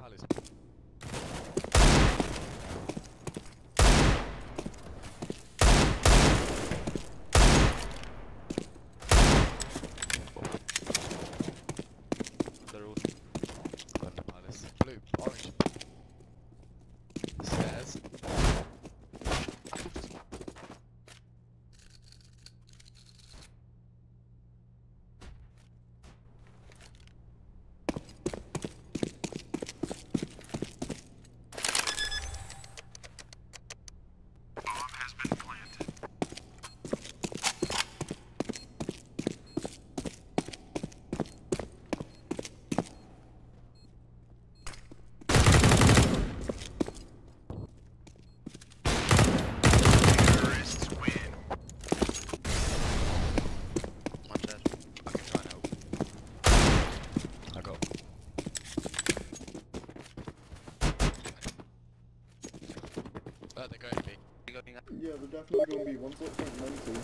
palace. They're all going to palace. Blue, orange. Stairs. They're going to be. Yeah, they're definitely going to be. One's like mental.